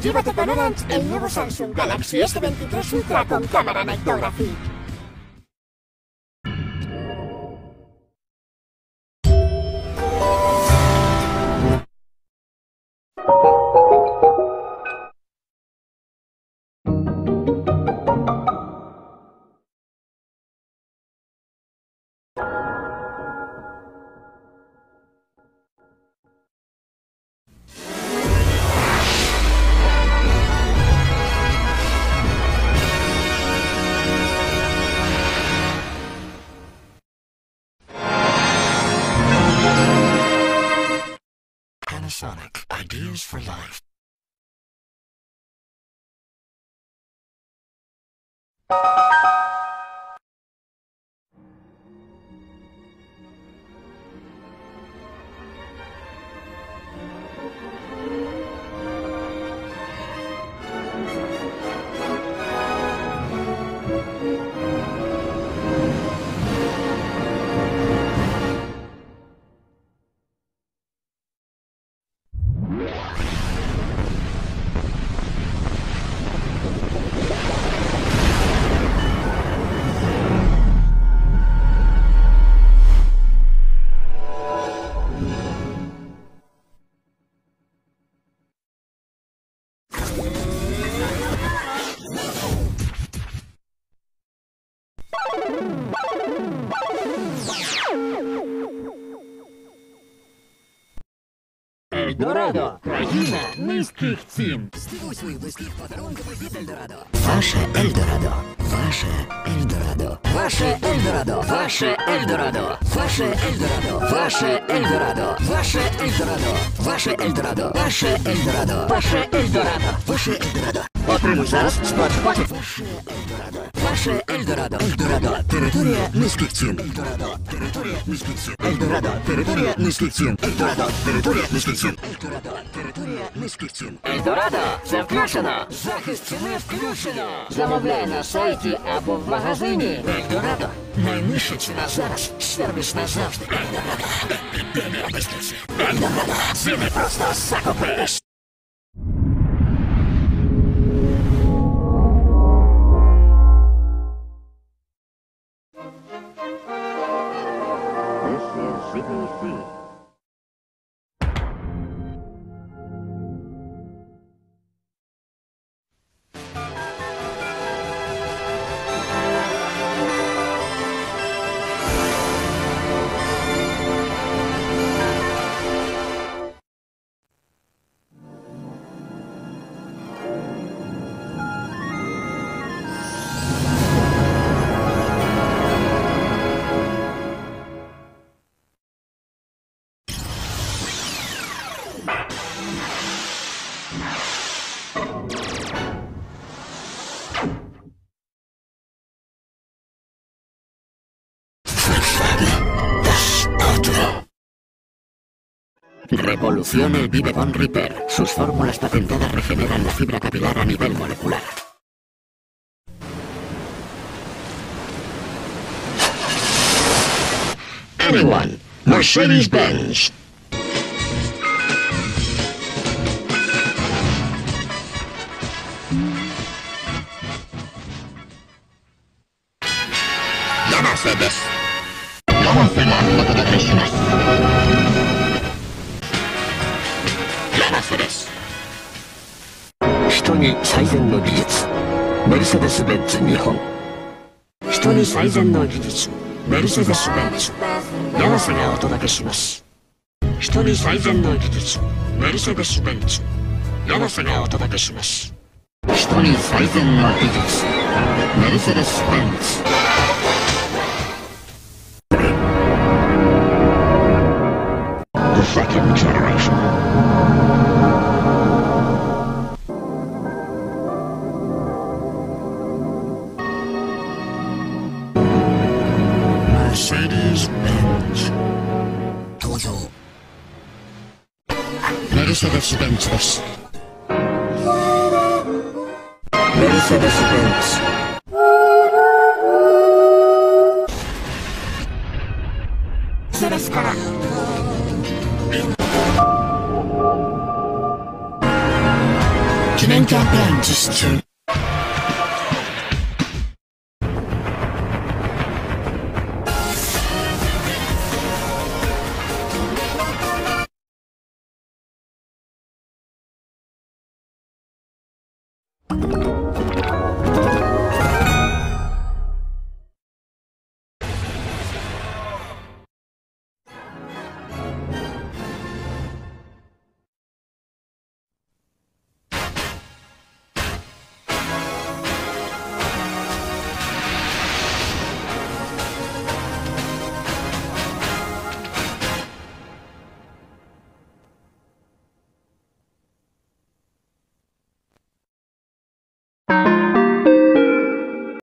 Llévate con Orange el nuevo Samsung Galaxy S23 Ultra con cámara Night Photography. Panasonic, ideas for life. Эльдорадо, країна низьких цін. Здивуй своїх близьких подарунками від Ельдорадо. Ваше Ельдорадо. Ваше Ельдорадо. Ваше Ельдорадо. Ваше Ельдорадо. Ваше Ельдорадо. Ваше Ельдорадо. Ваше Ельдорадо. Ваше Ельдорадо. Ваше Ельдорадо. Ваше Ельдорадо. Ваше Ельдорадо. Отримуй зараз сплат-пакет. Ваше Ельдорадо. Ваше Ельдорадо. Ельдорадо. Територія низьких цін. Ельдорадо. Територія низьких цін. Ельдорадо. Територія низьких цін. Ельдорадо. Територія низьких цін. Ельдорадо. Територія низьких цін. Эльдорадо, це включено. Захист ціни включено. Замовляй на сайті або в магазині. Ельдорадо. Найнижча ціна зараз. Сервіс назавжди. Ельдорадо. Епідемія безпеці. Ельдорадо. Це не просто закупиш. Revoluciona el Vivebond Repair. Sus fórmulas patentadas regeneran la fibra capilar a nivel molecular. Anyone, Mercedes-Benz. Yamase desu. Yamase ga otodoke shimasu.人に最善の技術メルセデス・ベンツ日本。人に最善の技術メルセデス・ベンツ柳瀬がお届けします。人に最善の技術メルセデス・ベンツ柳瀬がお届けします。人に最善の技術メルセデス・ベンツ。The second generation. Mercedes-Benz 登場。メルセデス・ベンツです。メルセデス・ベンツ